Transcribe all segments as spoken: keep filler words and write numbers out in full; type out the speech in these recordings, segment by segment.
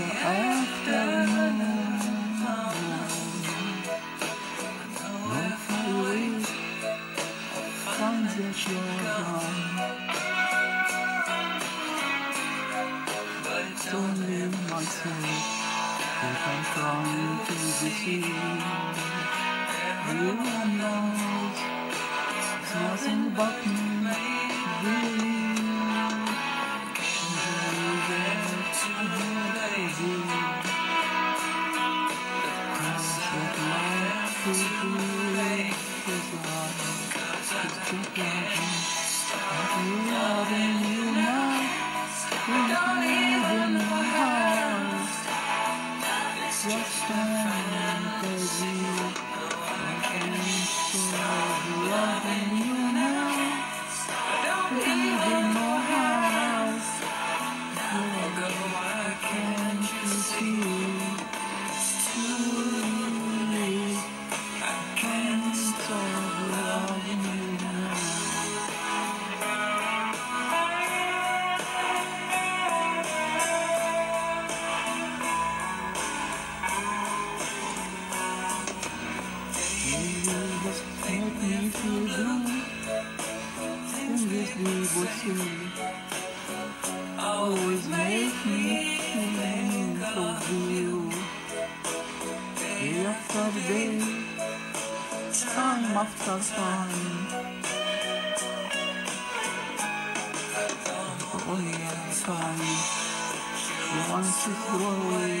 afternoon. Don't wait, find that you're gone. It's only myself that I'm trying to deceive. Everyone knows it's nothing but me. Make me feel good, and this people say, always make me think of you. Day after day, time after time, only other time, once you throw away,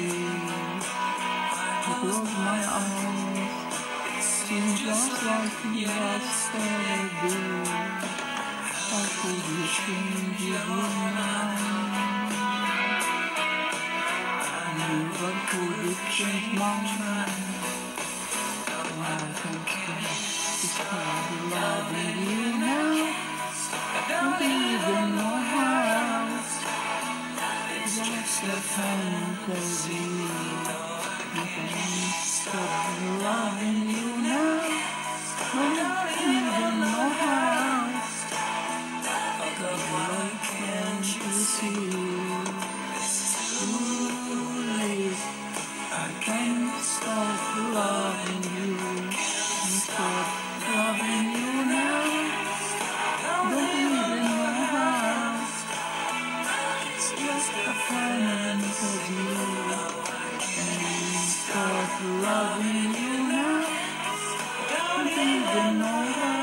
I close my eyes. Seems just like yesterday. How could you change your mind? Never could you change my mind. I can't stop, it's hard loving you now. I don't even know how. Just a fantasy. You can't stop loving you now. I don't even know how. Why can't you see? Too late. I can't stop loving you. Stop loving you now. Don't even know how. It's just a fantasy. Stop loving you now. Don't even know how.